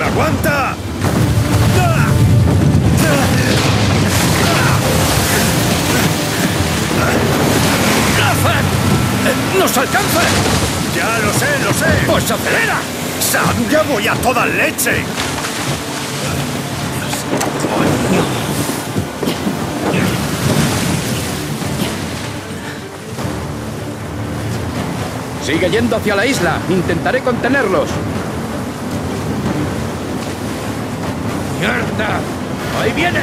¡Aguanta! ¡Nathan! ¡Nos alcanza! ¡Ya lo sé, lo sé! ¡Pues acelera! ¡Sam, ya voy a toda leche! Sigue yendo hacia la isla. Intentaré contenerlos. ¡Mierda! ¡Ahí vienen!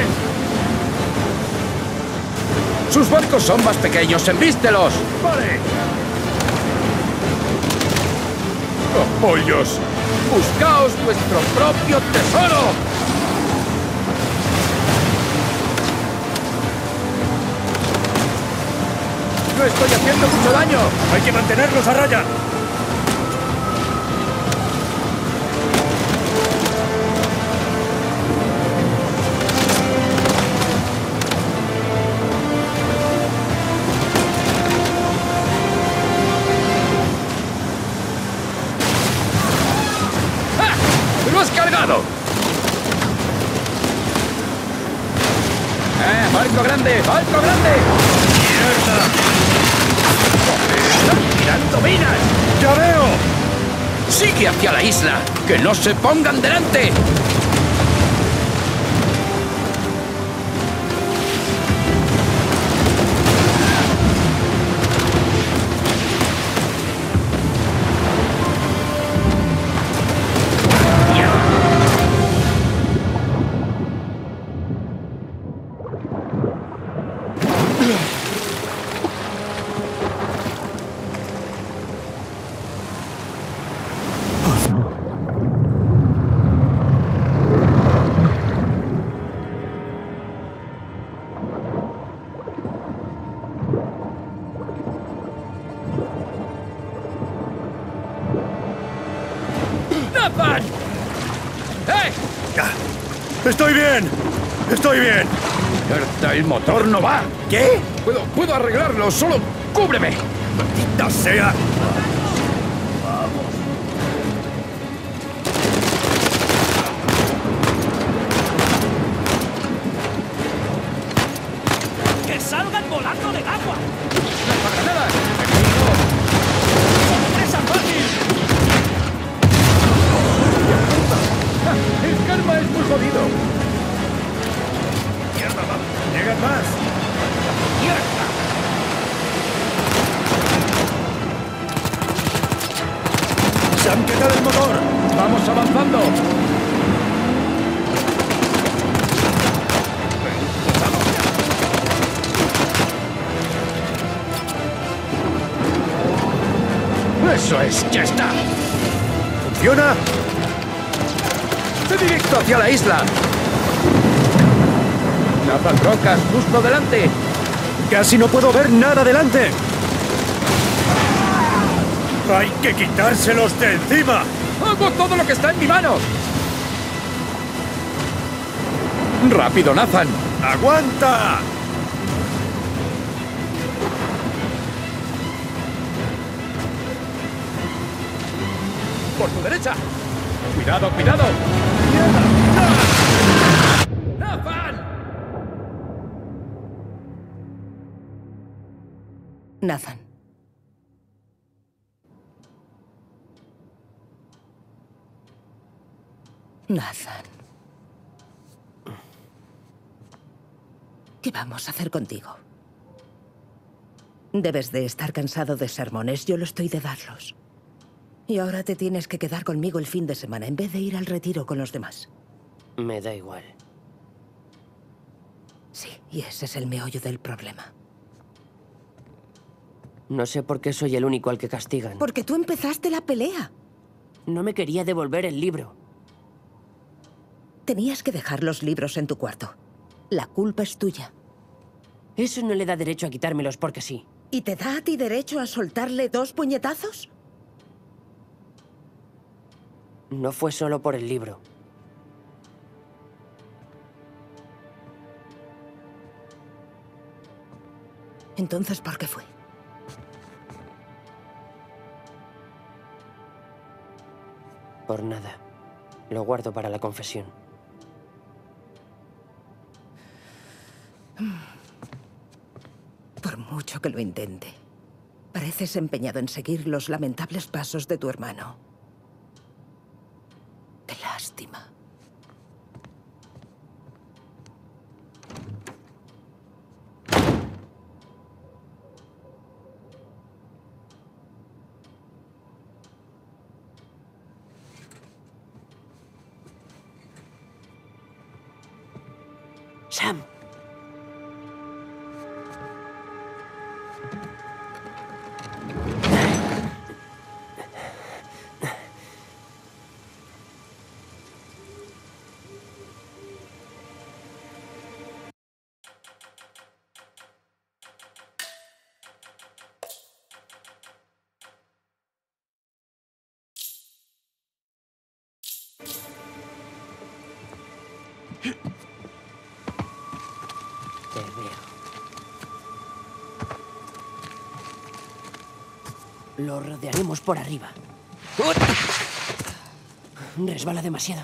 Sus barcos son más pequeños. ¡Embístelos! ¡Vale! ¡Apoyos! ¡Buscaos vuestro propio tesoro! ¡No estoy haciendo mucho daño! ¡Hay que mantenerlos a raya! ¡Ah! ¡Lo has cargado! ¡Barco grande! ¡Barco grande! ¡Mierda! ¡Están tirando minas! ¡Ya veo! ¡Sigue hacia la isla! ¡Que no se pongan delante! ¡Nathan! ¡Eh! ¡Estoy bien! ¡Estoy bien! ¡Mierda, el motor no va! ¿Qué? Puedo arreglarlo, solo cúbreme. ¡Maldita sea! ¡Que salgan volando del agua! ¡Lanzagranadas! ¡Sorpresa fácil! ¡El karma es muy jodido! ¡Mierda, vamos! ¡Llegan más! ¡Mierda! ¡Sam, qué tal el motor! ¡Vamos avanzando! ¡Eso es! ¡Ya está! ¿Funciona? ¡De directo hacia la isla! ¡Nathan, rocas! ¡Justo delante! ¡Casi no puedo ver nada delante! ¡Hay que quitárselos de encima! ¡Hago todo lo que está en mi mano! ¡Rápido, Nathan! ¡Aguanta! ¡Por tu derecha! ¡Cuidado, cuidado! ¡Nathan! Nathan. Nathan. ¿Qué vamos a hacer contigo? Debes de estar cansado de sermones. Yo lo estoy de darlos. Y ahora te tienes que quedar conmigo el fin de semana en vez de ir al retiro con los demás. Me da igual. Sí, y ese es el meollo del problema. No sé por qué soy el único al que castigan. Porque tú empezaste la pelea. No me quería devolver el libro. Tenías que dejar los libros en tu cuarto. La culpa es tuya. Eso no le da derecho a quitármelos porque sí. ¿Y te da a ti derecho a soltarle 2 puñetazos? No fue solo por el libro. Entonces, ¿por qué fue? Por nada. Lo guardo para la confesión. Por mucho que lo intente, pareces empeñado en seguir los lamentables pasos de tu hermano. Qué lástima. Sam. Te veo. Lo rodearemos por arriba. Resbala demasiado.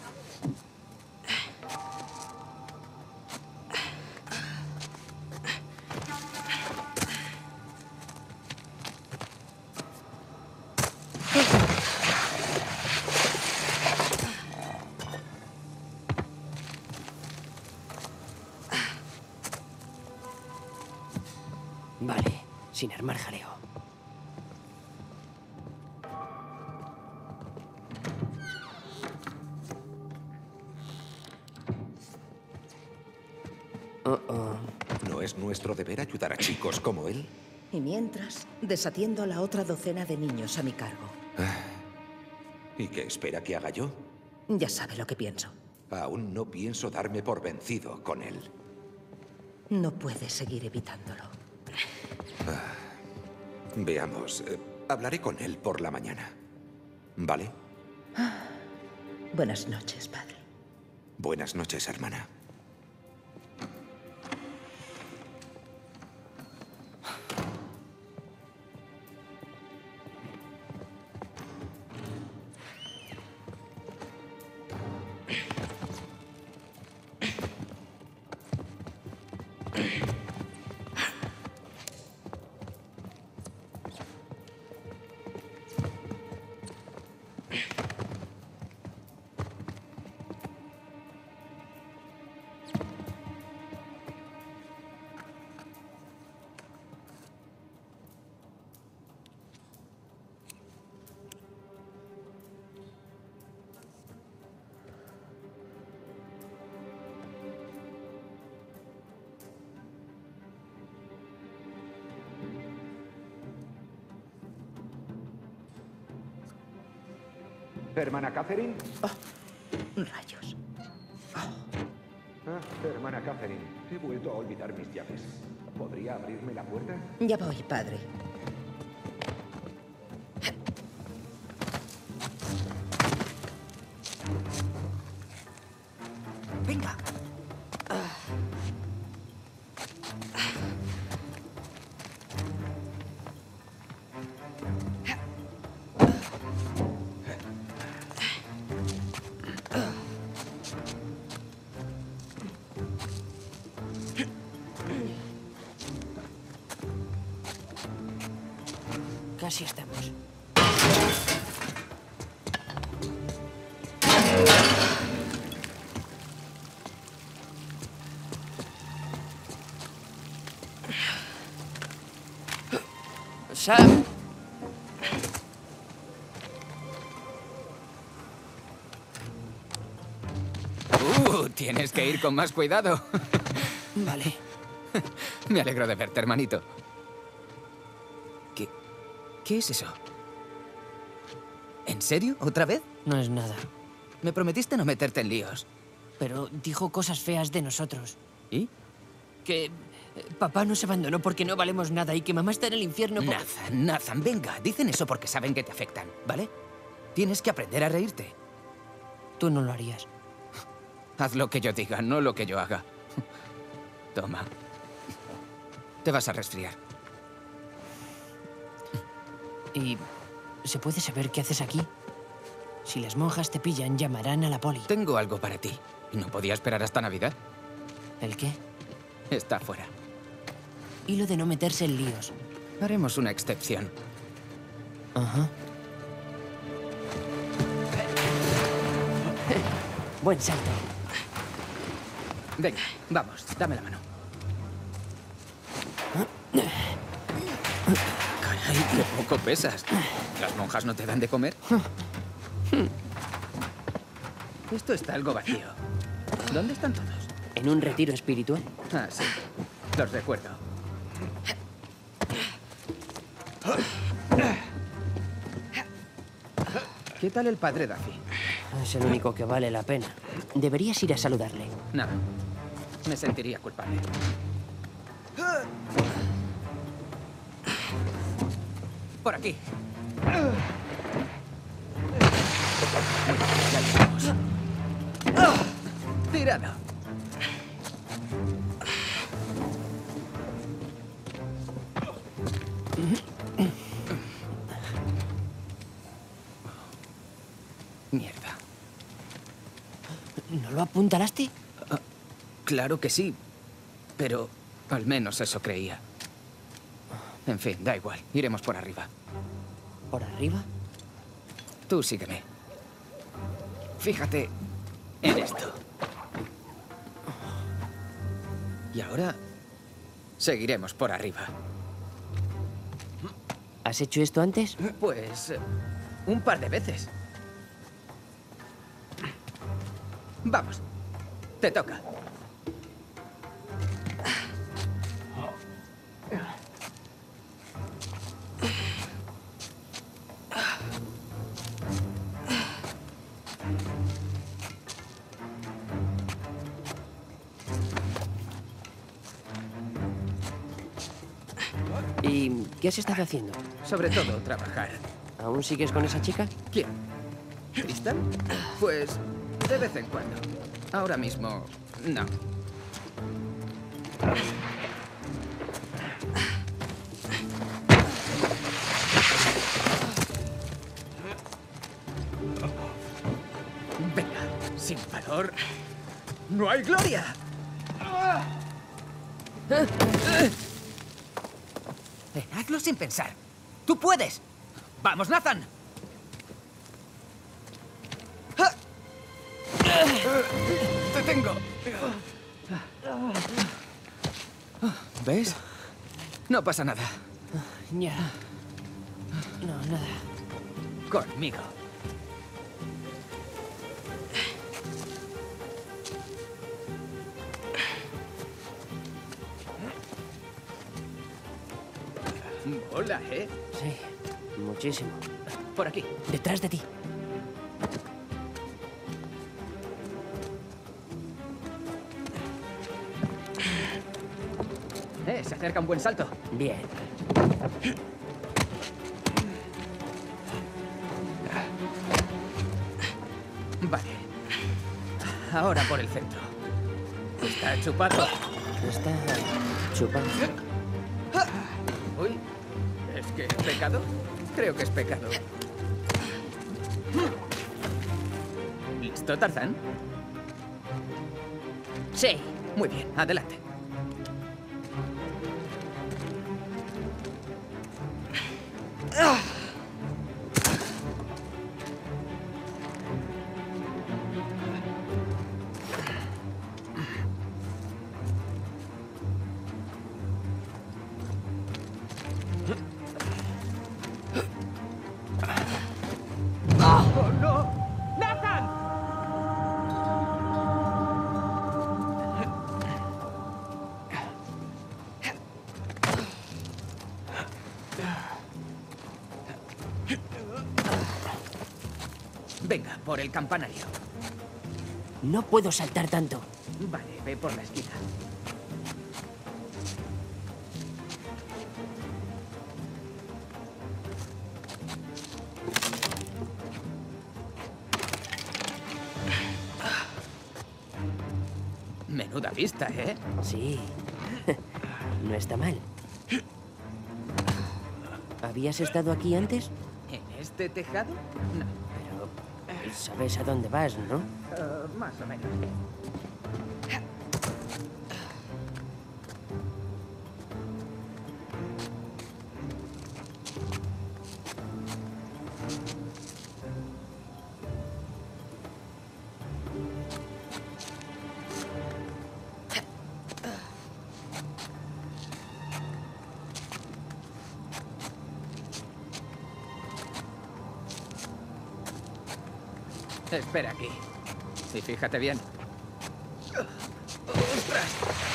Vale, sin armar jaleo. ¿No es nuestro deber ayudar a chicos como él? Y mientras, desatiendo a la otra docena de niños a mi cargo. ¿Y qué espera que haga yo? Ya sabe lo que pienso. Aún no pienso darme por vencido con él. No puede seguir evitándolo. Veamos. Hablaré con él por la mañana. ¿Vale? Buenas noches, padre. Buenas noches, hermana. ¿Hermana Catherine? Rayos. Hermana Catherine, he vuelto a olvidar mis llaves. ¿Podría abrirme la puerta? Ya voy, padre. Venga. Casi estamos. Sam. Tienes que ir con más cuidado. Vale. Me alegro de verte, hermanito. ¿Qué es eso? ¿En serio? ¿Otra vez? No es nada. Me prometiste no meterte en líos. Pero dijo cosas feas de nosotros. ¿Y? Que papá nos abandonó porque no valemos nada y que mamá está en el infierno porque... Nathan, venga. Dicen eso porque saben que te afectan, ¿vale? Tienes que aprender a reírte. Tú no lo harías. Haz lo que yo diga, no lo que yo haga. Toma. Te vas a resfriar. ¿Y se puede saber qué haces aquí? Si las monjas te pillan, llamarán a la poli. Tengo algo para ti. ¿Y no podía esperar hasta Navidad? ¿El qué? Está fuera. Y lo de no meterse en líos. Haremos una excepción. Ajá. Buen salto. Venga, vamos, dame la mano. Caray, qué poco pesas. ¿Las monjas no te dan de comer? Esto está algo vacío. ¿Dónde están todos? ¿En un retiro espiritual? Ah, sí. Los recuerdo. ¿Qué tal el padre Duffy? Es el único que vale la pena. Deberías ir a saludarle. Nada. Me sentiría culpable. Por aquí. Ya llegamos. Tirado. Mierda. ¿No lo apuntalaste? Claro que sí, pero al menos eso creía. En fin, da igual. Iremos por arriba. ¿Por arriba? Tú sígueme. Fíjate en esto. Y ahora seguiremos por arriba. ¿Has hecho esto antes? Pues un par de veces. Vamos. Te toca. ¿Y qué has estado haciendo? Sobre todo trabajar. ¿Aún sigues con esa chica? ¿Quién? ¿Tristan? Pues de vez en cuando. Ahora mismo, no. Venga, sin valor, no hay gloria. Hazlo sin pensar. ¡Tú puedes! ¡Vamos, Nathan! ¡Te tengo! ¿Ves? No pasa nada. Ya. No, nada. Conmigo. Hola, ¿eh? Sí, muchísimo. Por aquí. Detrás de ti. Se acerca un buen salto. Bien. Vale. Ahora por el centro. Está chupado. Está chupado. Uy, ¿es que es pecado? Creo que es pecado. ¿Listo, Tarzán? Sí. Muy bien, adelante. ¡Oh, no! ¡Nathan! Venga, por el campanario. No puedo saltar tanto. Vale, ve por la esquina. Menuda vista, ¿eh? Sí. No está mal. ¿Habías estado aquí antes? ¿En este tejado? No. Sabes a dónde vas, ¿no? Más o menos. Espera aquí. Y fíjate bien. ¡Ostras!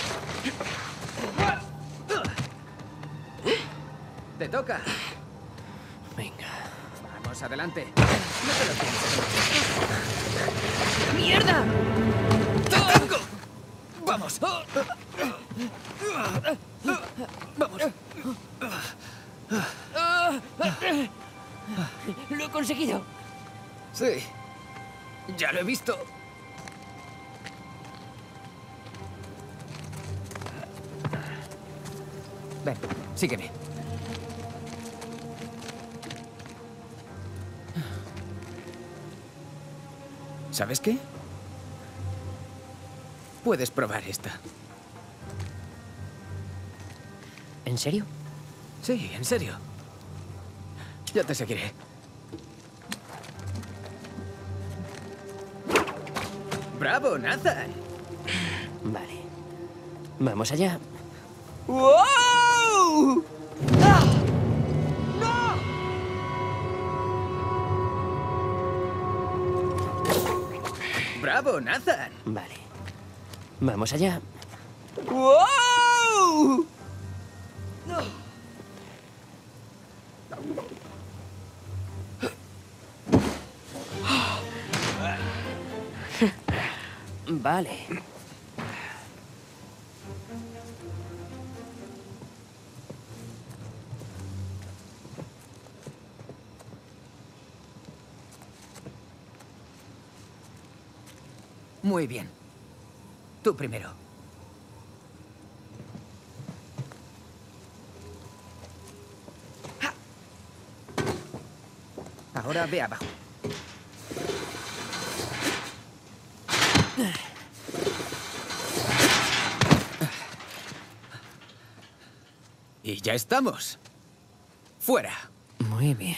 ¡Te toca! Venga. Vamos, adelante. No te lo pienses. ¡Mierda! ¡Te tengo! ¡Vamos! ¡Vamos! ¡Lo he conseguido! Sí. Ya lo he visto. Ven, sígueme. ¿Sabes qué? Puedes probar esta. ¿En serio? Sí, en serio. Ya te seguiré. ¡Bravo, Nathan! Vale. Vamos allá. ¡Wow! ¡Ah! ¡No! ¡Bravo, Nathan! Vale. Vamos allá. ¡Wow! Vale. Muy bien. Tú primero. Ahora ve abajo. Y ya estamos. Fuera. Muy bien.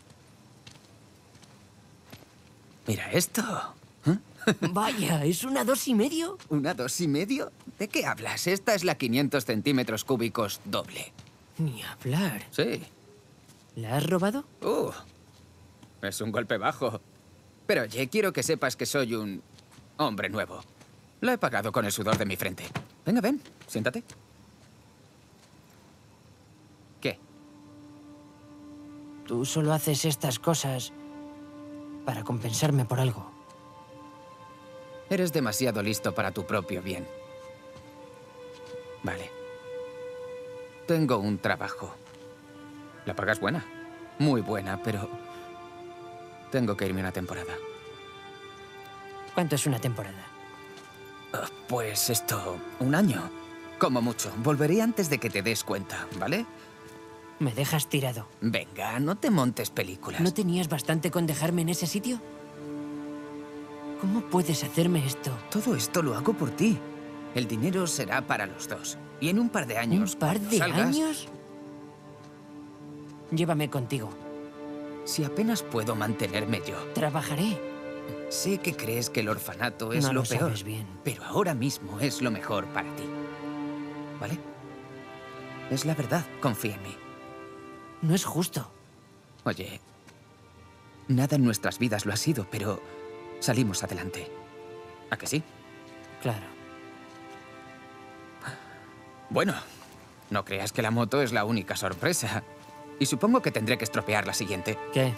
Mira esto. Vaya, ¿es una 2,5? ¿Una 2,5? ¿De qué hablas? Esta es la 500 centímetros cúbicos doble. Ni hablar. Sí. ¿La has robado? Es un golpe bajo. Pero oye, quiero que sepas que soy un hombre nuevo. Lo he pagado con el sudor de mi frente. Venga, ven, siéntate. ¿Qué? Tú solo haces estas cosas para compensarme por algo. Eres demasiado listo para tu propio bien. Vale. Tengo un trabajo. La paga es buena. Muy buena, pero tengo que irme una temporada. ¿Cuánto es una temporada? Pues esto, 1 año. Como mucho. Volveré antes de que te des cuenta, ¿vale? Me dejas tirado. Venga, no te montes películas. ¿No tenías bastante con dejarme en ese sitio? ¿Cómo puedes hacerme esto? Todo esto lo hago por ti. El dinero será para los dos. Y en un par de años, ¿Un par cuando de salgas, años? Llévame contigo. Si apenas puedo mantenerme yo. Trabajaré. Sé que crees que el orfanato es No lo lo peor, sabes bien. pero ahora mismo es lo mejor para ti. ¿Vale? Es la verdad, confía en mí. No es justo. Oye, nada en nuestras vidas lo ha sido, pero salimos adelante. ¿A que sí? Claro. Bueno, no creas que la moto es la única sorpresa. Y supongo que tendré que estropear la siguiente. ¿Qué?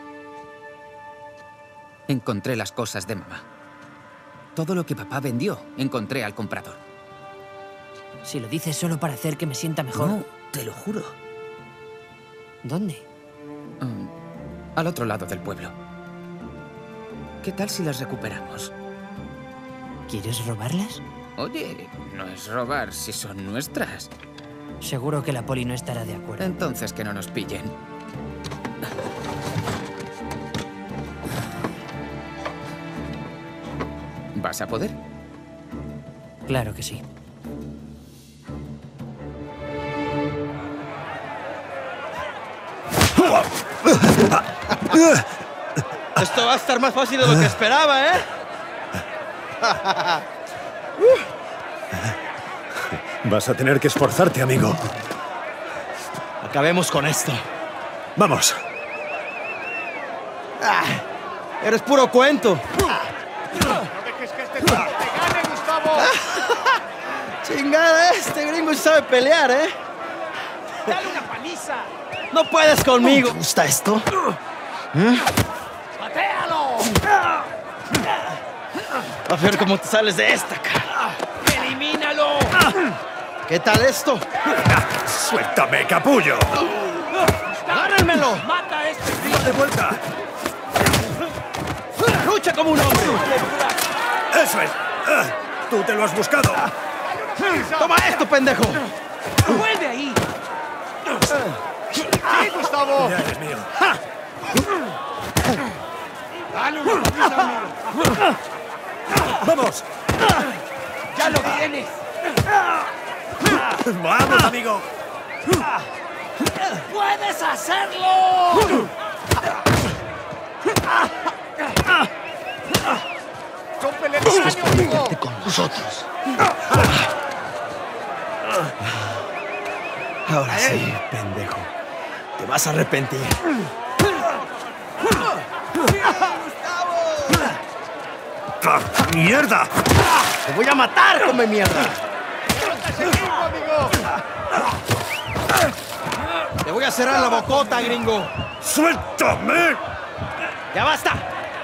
Encontré las cosas de mamá. Todo lo que papá vendió, encontré al comprador. Si lo dices solo para hacer que me sienta mejor. No, te lo juro. ¿Dónde? Al otro lado del pueblo. ¿Qué tal si las recuperamos? ¿Quieres robarlas? Oye, no es robar si son nuestras. Seguro que la poli no estará de acuerdo. Entonces que no nos pillen. ¿Vas a poder? Claro que sí. Esto va a estar más fácil de lo que esperaba, ¿eh? Vas a tener que esforzarte, amigo. Acabemos con esto. Vamos. Eres puro cuento. No dejes que este tipo te gane, Gustavo. Chingada, este gringo sabe pelear, ¿eh? ¡Dale una paliza! No puedes conmigo. ¿Te gusta esto? ¡Patéalo! A ver cómo te sales de esta, cara. ¡Elimínalo! ¿Qué tal esto? ¡Suéltame, capullo! ¡Agárrenmelo! ¡Mata a este ¡De vuelta! ¡Lucha como un hombre! ¡Eso es! ¡Tú te lo has buscado! ¡Toma esto, pendejo! ¡Vuelve ahí! ¡Sí, Gustavo! Ya eres mío. ¡Dale una paliza, amigo! ¡Vamos! ¡Ya lo tienes! ¡Vamos, amigo! ¡Puedes hacerlo! ¡Rómpele el cráneo, amigo! Vente con nosotros. Ahora sí, pendejo. Te vas a arrepentir. ¡Ah, ¡mierda! ¡Te voy a matar, come mierda! ¡Ese tipo, amigo! ¡Te voy a cerrar la bocota, gringo! ¡Suéltame! ¡Ya basta!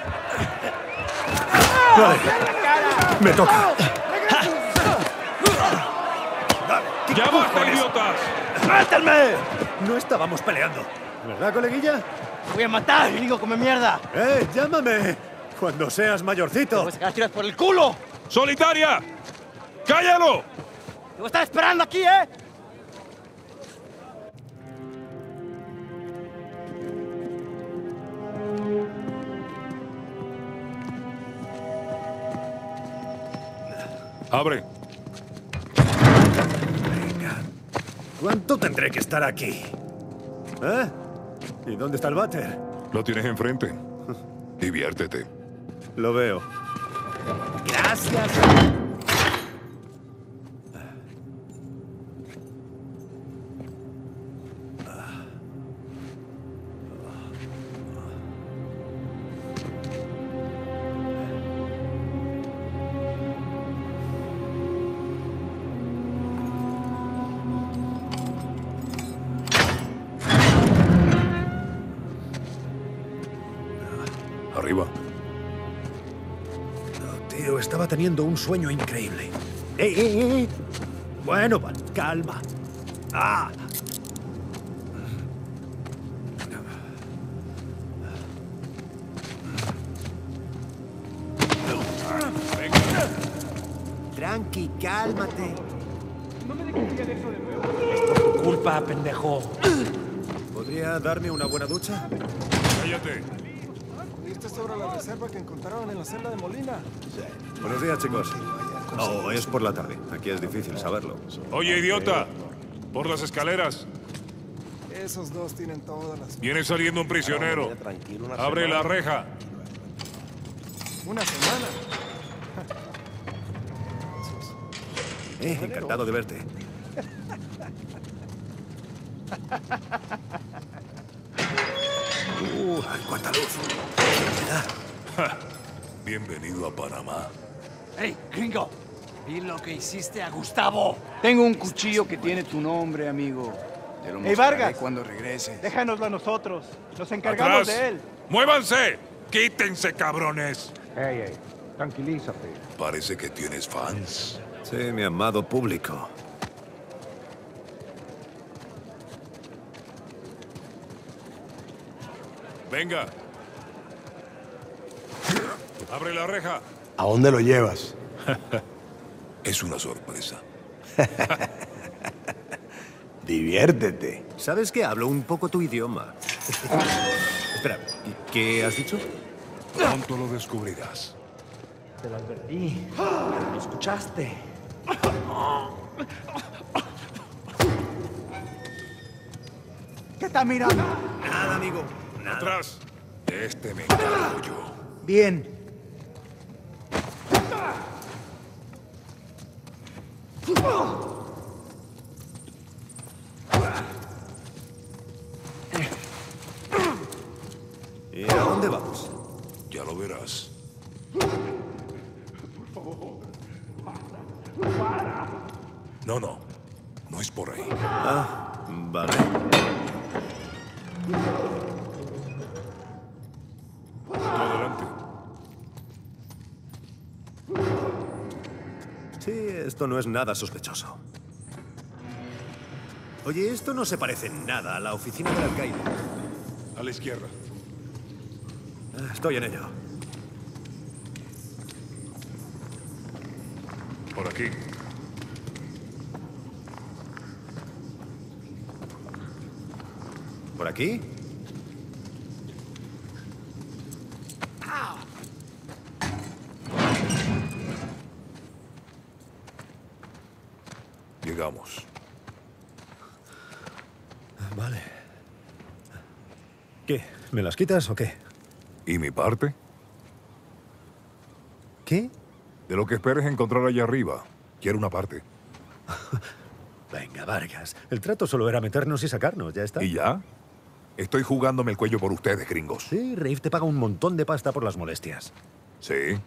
Vale. Me toca. ¡Ya basta, idiotas! ¡Suéltenme! No estábamos peleando. ¿Verdad, coleguilla? ¡Te voy a matar, gringo, come mierda! Llámame cuando seas ¡Te mayorcito. voy a sacar tiras por el culo! ¡Solitaria! ¡Cállalo! ¡Te voy a estar esperando aquí, eh! Abre. Venga. ¿Cuánto tendré que estar aquí? ¿Eh? ¿Y dónde está el váter? Lo tienes enfrente. Diviértete. Lo veo. Gracias. Arriba. No, tío, estaba teniendo un sueño increíble. Bueno, vale, calma. ¡Ah! Tranqui, cálmate. Culpa, pendejo. ¿Podría darme una buena ducha? Cállate. ¿Viste sobre la reserva que encontraron en la celda de Molina? Buenos días, chicos. Oh, es por la tarde. Aquí es difícil saberlo. Oye, idiota. Por las escaleras. Esos dos tienen todas las... Viene saliendo un prisionero. Abre la reja. Una semana. Encantado de verte. ¡Ay, cuánta luz! Bienvenido a Panamá. ¡Ey, gringo! Vi lo que hiciste a Gustavo. Tengo un cuchillo que tiene tu nombre, amigo. Te lo Hey, mostraré Vargas. cuando regreses. Déjanoslo a nosotros. Nos encargamos ¡Atrás! de él. ¡Muévanse! ¡Quítense, cabrones! Ey, tranquilízate. Parece que tienes fans. Sí, mi amado público. Venga. Abre la reja. ¿A dónde lo llevas? Es una sorpresa. Diviértete. ¿Sabes que hablo un poco tu idioma? Espera, ¿qué has dicho? Pronto lo descubrirás. Te lo advertí. ¿Lo escuchaste? ¿Qué está mirando? Nada, amigo. Nada. Atrás. De este me encargo yo. Bien. ¿Y a dónde vamos? Ya lo verás. No, no. No es por ahí. Ah, vale. Tú adelante. Sí, esto no es nada sospechoso. Oye, esto no se parece en nada a la oficina del alcaide. A la izquierda. Estoy en ello. Por aquí. ¿Por aquí? Llegamos. Vale. ¿Qué? ¿Me las quitas o qué? ¿Y mi parte? ¿Qué? De lo que esperes encontrar allá arriba. Quiero una parte. Venga, Vargas. El trato solo era meternos y sacarnos, ya está. ¿Y ya? Estoy jugándome el cuello por ustedes, gringos. Sí, Rafe te paga un montón de pasta por las molestias. Sí.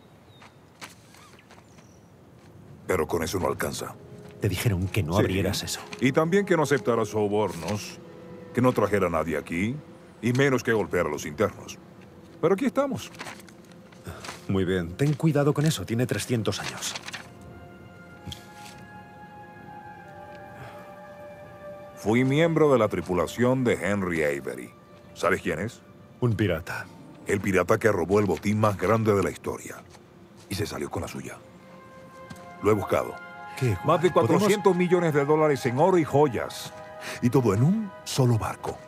Pero con eso no alcanza. Te dijeron que no Sí. abrieras eso. Y también que no aceptara sobornos, que no trajera a nadie aquí, y menos que golpear a los internos. Pero aquí estamos. Muy bien. Ten cuidado con eso. Tiene 300 años. Fui miembro de la tripulación de Henry Avery. ¿Sabes quién es? Un pirata. El pirata que robó el botín más grande de la historia. Y se salió con la suya. Lo he buscado. ¿Qué? Más de ¿Podemos? 400 millones de dólares en oro y joyas. Y todo en un solo barco.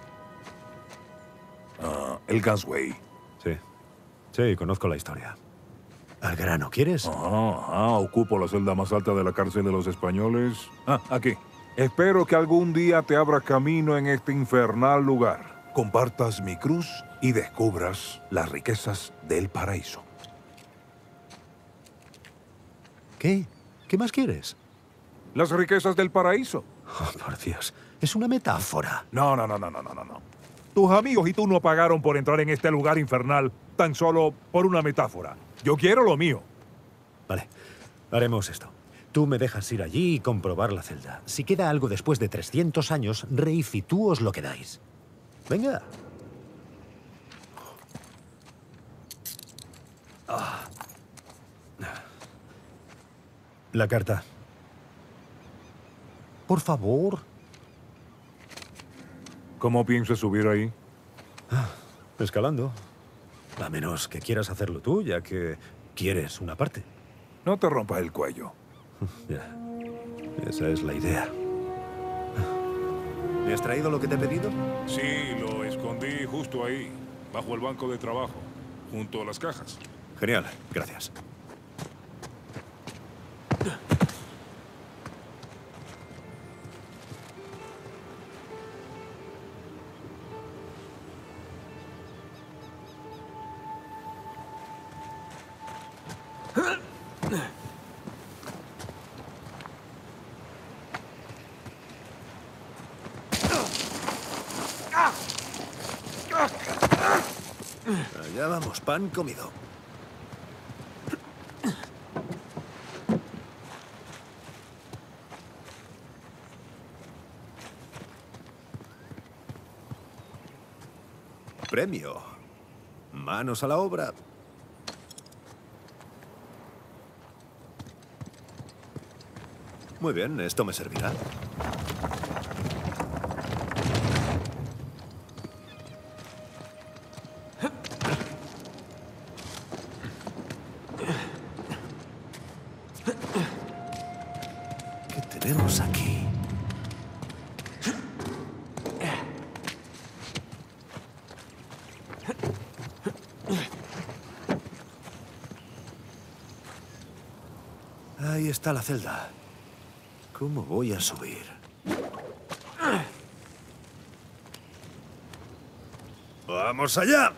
El Gunsway. Sí. Sí, conozco la historia. Al grano, ¿quieres? Ocupo la celda más alta de la cárcel de los españoles. Aquí. Espero que algún día te abra camino en este infernal lugar. Compartas mi cruz y descubras las riquezas del paraíso. ¿Qué? ¿Qué más quieres? Las riquezas del paraíso. Oh, por Dios. Es una metáfora. No. Tus amigos y tú no pagaron por entrar en este lugar infernal tan solo por una metáfora. Yo quiero lo mío. Vale. Haremos esto. Tú me dejas ir allí y comprobar la celda. Si queda algo después de 300 años, Rafe y tú os lo quedáis. Venga. La carta. Por favor. ¿Cómo piensas subir ahí? Escalando. A menos que quieras hacerlo tú, ya que quieres una parte. No te rompas el cuello. Ya. Esa es la idea. ¿Me has traído lo que te he pedido? Sí, lo escondí justo ahí, bajo el banco de trabajo, junto a las cajas. Genial, gracias. Allá vamos, pan comido. Premio. Manos a la obra. Muy bien, esto me servirá. ¿Qué tenemos aquí? Ahí está la celda. ¿Cómo voy a subir? ¡Vamos allá!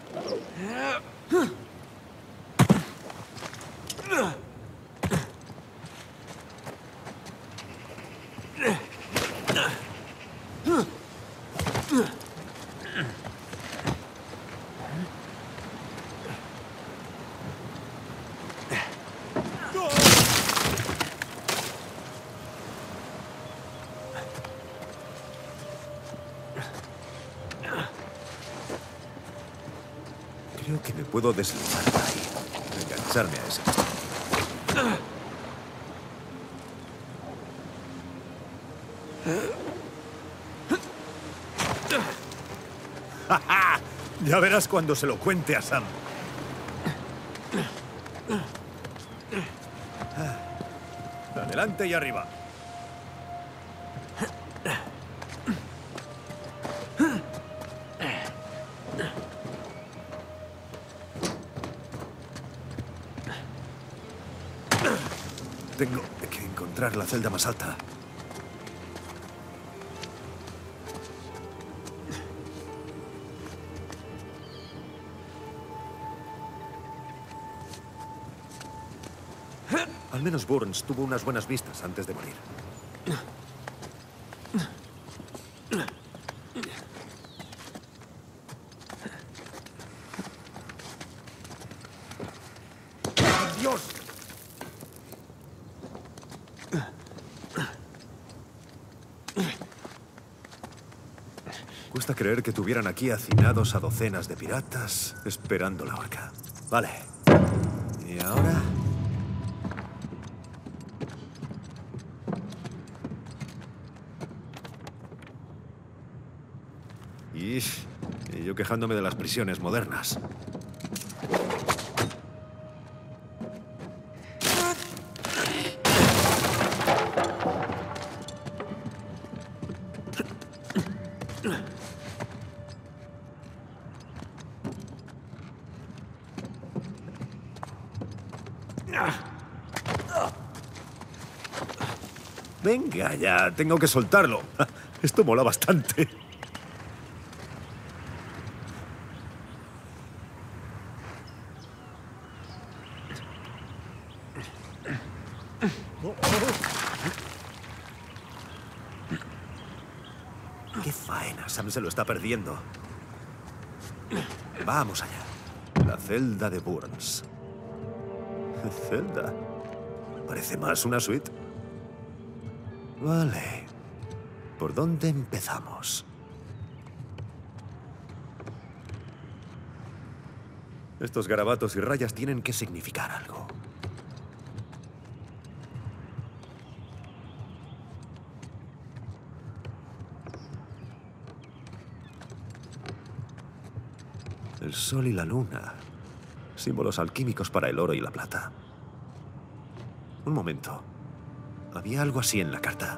Creo que me puedo deslizar por ahí. Engancharme a ese. ¡Ja, ja! Ya verás cuando se lo cuente a Sam. Adelante y arriba. Tengo que encontrar la celda más alta. Al menos Burns tuvo unas buenas vistas antes de morir. ¡Dios! Cuesta creer que tuvieran aquí hacinados a docenas de piratas esperando la horca. Vale. ¿Y ahora? Y yo quejándome de las prisiones modernas. Venga, ya, tengo que soltarlo. Esto mola bastante. Qué faena, Sam se lo está perdiendo. Vamos allá. La celda de Burns. ¿Celda? Parece más una suite. Vale. ¿Por dónde empezamos? Estos garabatos y rayas tienen que significar algo. El sol y la luna. Símbolos alquímicos para el oro y la plata. Un momento. Había algo así en la carta.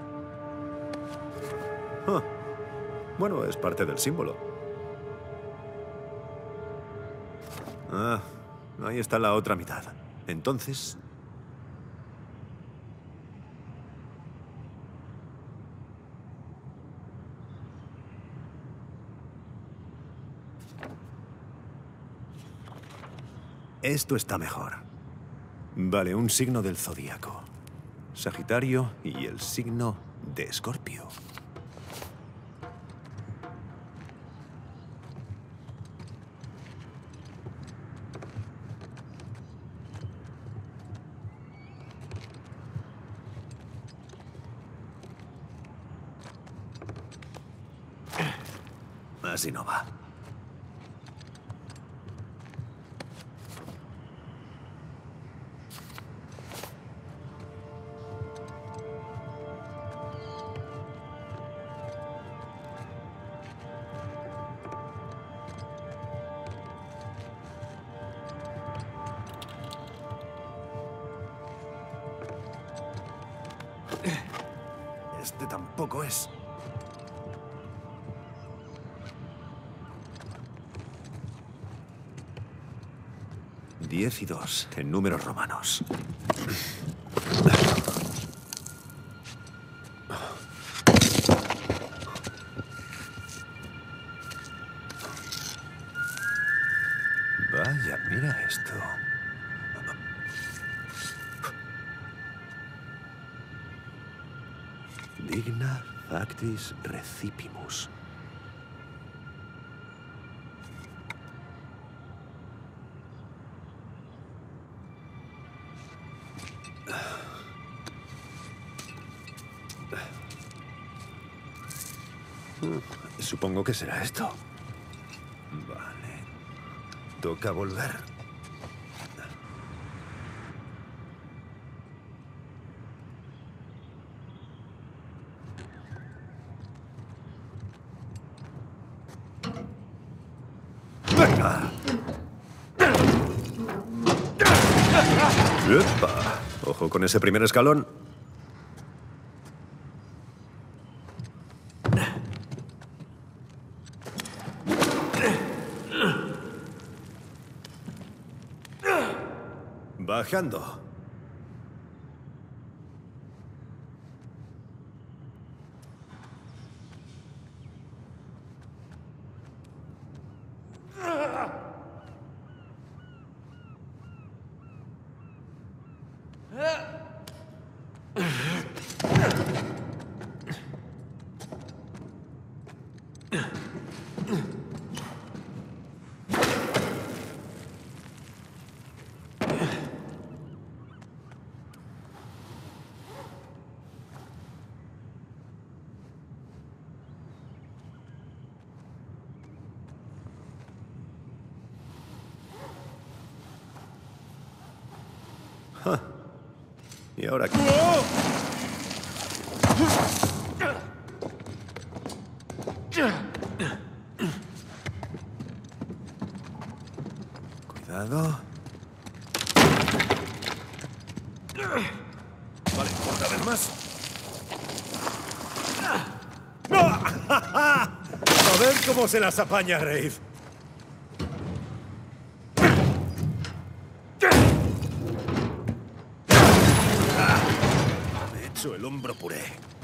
Ah, bueno, es parte del símbolo. Ah, ahí está la otra mitad. Entonces... esto está mejor. Vale, un signo del zodíaco. Sagitario y el signo de Escorpio. Así no va. Este tampoco es. Diez y 2 en números romanos. Maligna factis recipimus. Supongo que será esto. Vale. Toca volver. ¡Venga! ¡Epa! Ojo con ese primer escalón. Bajando. ¿Y ahora qué? Cuidado. Vale, otra vez más. A ver cómo se las apaña Rafe. El hombro puré.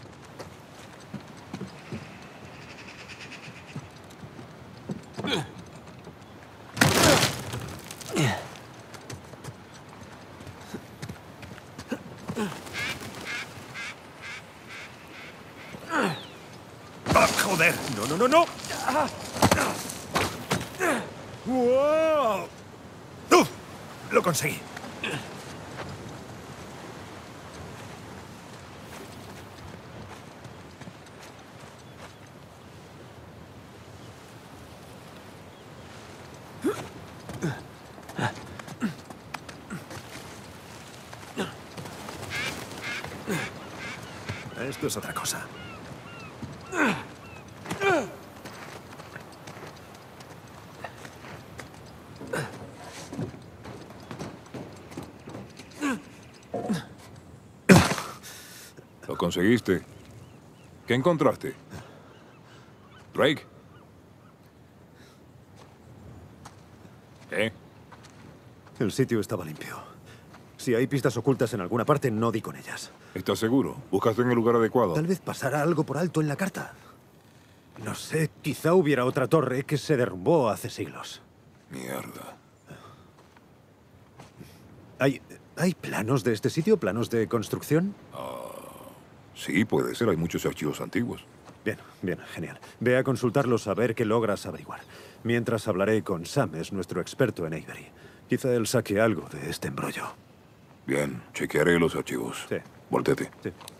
¡Ah, joder! ¡No, no, no, no! ¡Wow! ¡Lo conseguí! Esto es otra cosa. Lo conseguiste. ¿Qué encontraste? ¿Drake? ¿Qué? El sitio estaba limpio. Si hay pistas ocultas en alguna parte, no di con ellas. ¿Estás seguro? ¿Buscaste en el lugar adecuado? Tal vez pasara algo por alto en la carta. No sé, quizá hubiera otra torre que se derrumbó hace siglos. Mierda. ¿Hay planos de este sitio? ¿Planos de construcción? Sí, puede ser. Hay muchos archivos antiguos. Bien, bien, genial. Ve a consultarlos a ver qué logras averiguar. Mientras hablaré con Sam, es nuestro experto en Avery. Quizá él saque algo de este embrollo. Bien, chequearé los archivos. Sí. Voltete. Sí.